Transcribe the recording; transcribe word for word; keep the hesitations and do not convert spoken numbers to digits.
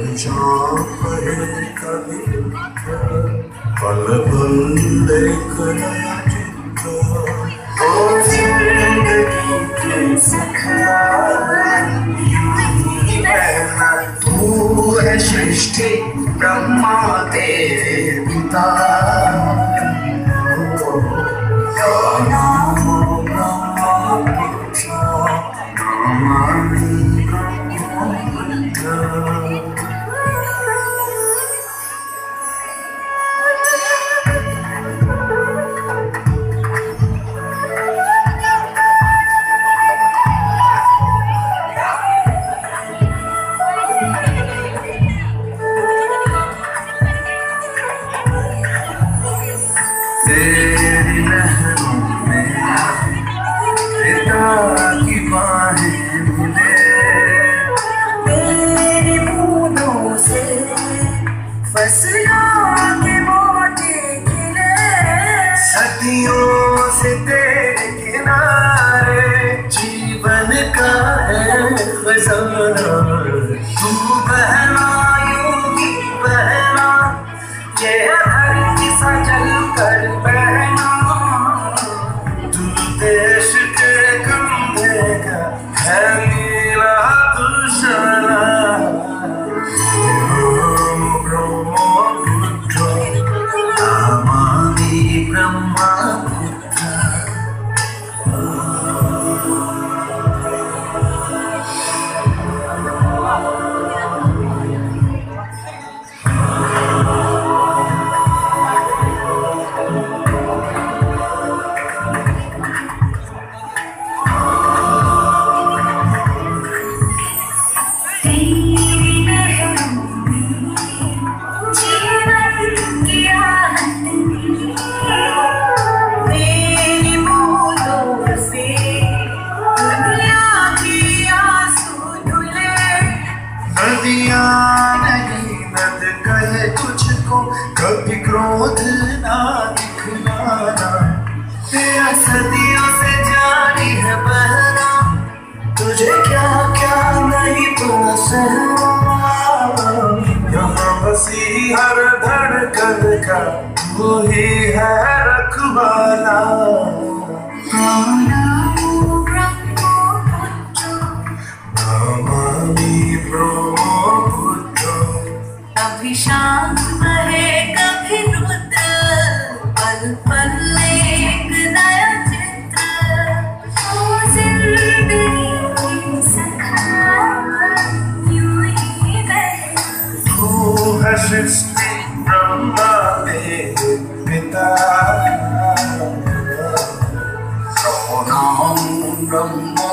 जहाँ पर कभी पल पल एक नया चित्र ओ जिंदगी के सखा यूं रहना। तू है सृष्टि ब्रह्मा तेरे पिता का नाम ब्रह्मा पुत्र नमामि ब्रह्मपुत्र। तेरी लहरों में पिता की बाहें मिले, तेरी बूंदों से फसलों के मोटे खिले, सदियों से तेरे किनारे जीवन का है खजाना। तू बहना यूं ही बहना, ये धरती सा चल कर बहना। तू देश के कंधे का है नीला तुषारा। ब्रह्मपुत्र नमामि ब्रह्मपुत्र। नदियाँ नहीं नद कहे तुझको, कभी क्रोध ना दिखलाना। तेरा सदियों से जारी है बहना, तुझे क्या क्या नहीं पता सहना। यहाँ बसी हर धड़कन का वो ही है रखवाला। नमामि ब्रह्मपुत्र। कभी शाम बहे कभी रुद्र, पल पल एक नया चित्र। ओ जिंदगी की सखा यूं ही बहना। तू है सृष्टि ब्रह्मा तेरे पिता का नाम ब्रह्मा